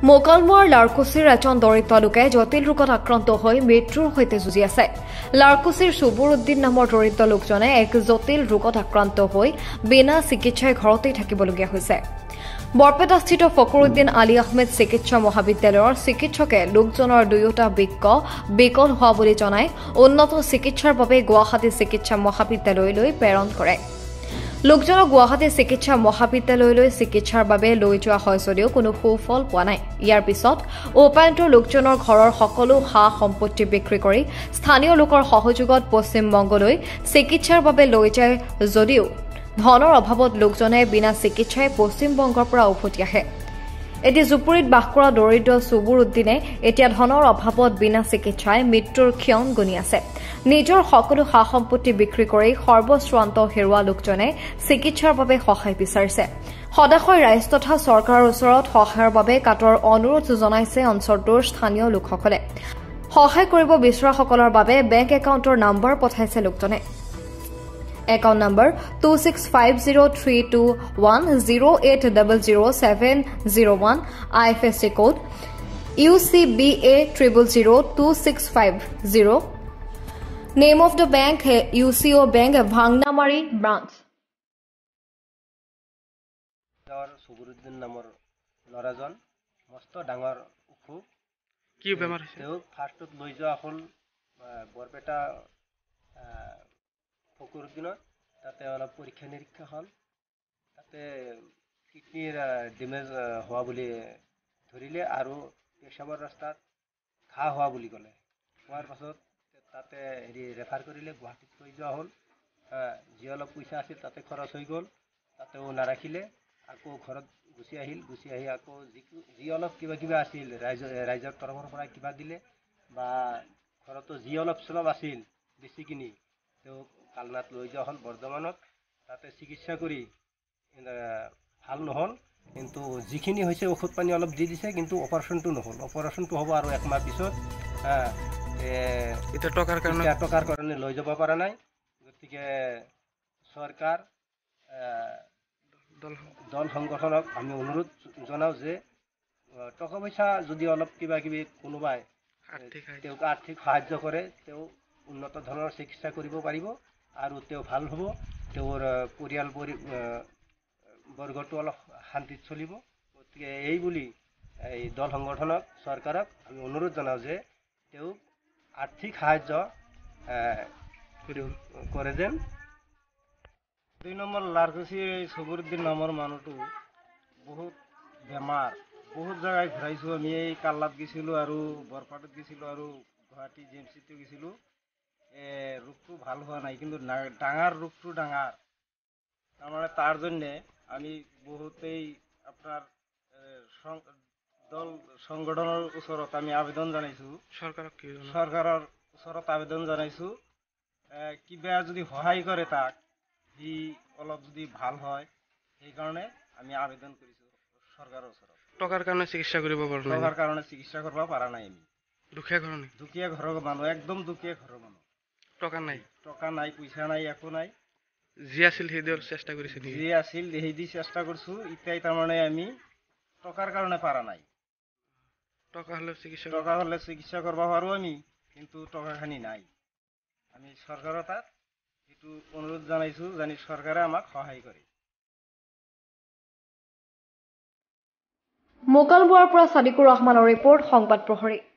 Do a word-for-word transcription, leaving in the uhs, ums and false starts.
মোকালমোৱাৰ লাৰকুছিৰ এজন দৰিদ্ৰ লোকে জটিল ৰোগত আক্ৰান্ত হৈ মৃত্যুৰ সৈতে যুঁজি আছে। লাৰকুছিৰ চুবুৰ উদ্দিন নামৰ দৰিদ্ৰ লোকজনে এক জটিল ৰোগত আক্ৰান্ত হৈ বিনা চিকিৎসাই ঘৰতেই থাকিবলগীয়া হৈছে। বৰপেটাস্থিত ফকৰুদ্দিন আলী আহমেদ চিকিৎসা মহাবিদ্যালয়ৰ চিকিৎসকে লোকজনৰ দুয়োটা বৃক্ক বিকল হোৱা বুলি জনাই উন্নত চিকিৎসাৰ বাবে গুৱাহাটী চিকিৎসা মহাবিদ্যালয়লৈ প্ৰেৰণ কৰে। লোকজনক গুৱাহাটী চিকিৎসা মহাবিদ্যালয়লৈ চিকিৎসাৰ বাবে লৈ যোৱা হয় যদিও কোনো সুফল পোৱা নাই। ইয়াৰ পিছত উপায়ন্ত লোকজনৰ ঘৰৰ সকলো সা সম্পত্তি বিক্ৰী কৰি স্থানীয় লোকৰ সহযোগত পশ্চিমবংগলৈ চিকিৎসাৰ বাবে লৈ যায় যদিও ধনৰ অভাৱত লোকজনে বিনা চিকিৎসাই পশ্চিমবংগৰ পৰা উভতি আহে। এটি জুপুৰীত বাস কৰা দৰিদ্ৰ চুবুৰ উদ্দিনে এতিয়া ধনৰ অভাৱত বিনা চিকিৎসাই মৃত্যুৰ ক্ষণ গুণি আছে। নিজৰ সকলো সা সম্পত্তি বিক্ৰী কৰি সৰ্বস্বান্ত হেৰুওৱা লোকজনে চিকিৎসাৰ বাবে সহায় বিচাৰিছে। সদাশয় ৰাইজ তথা চৰকাৰৰ ওচৰত সহায়ৰ বাবে কাটৰ অনুৰোধ জনাইছে অঞ্চলটোৰ স্থানীয় লোকসকলে। সহায় কৰিব বিচৰাসকলৰ বাবে বেংক একাউণ্টৰ নম্বৰ পঠাইছে লোকজনে। Account number two six five zero' three two one zero' eight double zero' seven zero' one I F S C code U C B A triple zero' two six five zero'. Name of the bank U C O' bank Bhangnamari branch. Suburuddin নামৰ ল'ৰাজন মস্ত ডাঙৰ অসুখ। কি বেমাৰ হৈছে? তেওঁক ফাৰ্ষ্টত লৈ যোৱা হ'ল বৰপেটা ফকৰুদ্দিনত। তাতে অলপ পৰীক্ষা নিৰীক্ষা হ'ল। তাতে কিডনীৰ ডেমেজ হোৱা বুলি ধৰিলে আৰু পেচাবৰ ৰাস্তাত ঘাঁ হোৱা বুলি ক'লে। হোৱাৰ পাছত তাতে হেৰি ৰেফাৰ কৰিলে, গুৱাহাটীত লৈ যোৱা হ'ল। যি অলপ পইচা আছিল তাতে খৰচ হৈ গ'ল। তাতেও নাৰাখিলে, আকৌ ঘৰত গুচি আহিল। গুচি আহি আকৌ যি যি অলপ কিবা কিবা আছিল ৰাইজ ৰাইজৰ তৰফৰ পৰা কিবা দিলে বা ঘৰতো যি অলপ চলপ আছিল বেছিখিনি তেওঁক কালনাত লৈ যোৱা হ'ল বৰ্ধমানত। তাতে চিকিৎসা কৰি ভাল নহ'ল, কিন্তু যিখিনি হৈছে ঔষধ পানী অলপ দি দিছে, কিন্তু অপাৰেশ্যনটো নহ'ল। অপাৰেশ্যনটো হ'ব আৰু একমাহ পিছত। এতিয়া টকাৰ কাৰণে টকাৰ কাৰণে লৈ যাব পৰা নাই। গতিকে চৰকাৰ দল সংগঠনক আমি অনুৰোধ জনাওঁ যে টকা পইচা যদি অলপ কিবা কিবি কোনোবাই তেওঁক আৰ্থিক সাহায্য কৰে, তেওঁ উন্নত ধৰণৰ চিকিৎসা কৰিব পাৰিব আৰু তেওঁ ভাল হ'ব। তেওঁৰ পৰিয়াল পৰি বৰ্গটো অলপ শান্তিত চলিব। গতিকে এই বুলি এই দল সংগঠনক চৰকাৰক আমি অনুৰোধ জনাওঁ যে তেওঁক আৰ্থিক সাহায্য কৰে যেন। দুই নম্বৰ লাৰকুছি চুবুৰুদ্দিন নামৰ মানুহটো বহুত বেমাৰ, বহুত জেগাই ঘূৰাইছোঁ আমি। এই কাল্লাত গৈছিলোঁ আৰু বৰপাটাত গৈছিলোঁ আৰু গুৱাহাটী জি এম চিটো গৈছিলোঁ। ৰোগটো ভাল হোৱা নাই, কিন্তু ডাঙৰ ৰোগটো ডাঙৰ। তাৰমানে তাৰ জন্যে আমি বহুতেই আপোনাৰ দল সংগঠনৰ ওচৰত আমি আবেদন জনাইছোঁ। চৰকাৰক কি চৰকাৰৰ ওচৰত আবেদন জনাইছোঁ, কিবা যদি সহায় কৰে তাক, সি অলপ যদি ভাল হয়, সেইকাৰণে আমি আবেদন কৰিছোঁ চৰকাৰৰ ওচৰত। টকাৰ কাৰণে চিকিৎসা কৰিব পৰা নাই। টকাৰ কাৰণে চিকিৎসা কৰিব পৰা নাই আমি। দুখীয়া ঘৰৰ নেকি? দুখীয়া ঘৰৰ মানুহ, একদম দুখীয়া ঘৰৰ মানুহ। টকা নাই, টকা নাই, পইচা নাই, একো নাই। যি আছিল সেই দিয়াৰ চেষ্টা কৰিছে নেকি? যি আছিল সেই দি চেষ্টা কৰিছোঁ। এতিয়াই তাৰমানে আমি টকাৰ কাৰণে পৰা নাই। টকা হ'লে চিকিৎসা টকা হ'লে চিকিৎসা কৰিব পাৰোঁ আমি, কিন্তু টকাখিনি নাই। আমি চৰকাৰৰ তাত এইটো অনুৰোধ জনাইছোঁ, জানি চৰকাৰে আমাক সহায় কৰে। মোকালমোৱাৰ পৰা ছাদিকুৰ ৰহমানৰ ৰিপৰ্ট, সংবাদ প্ৰহৰী।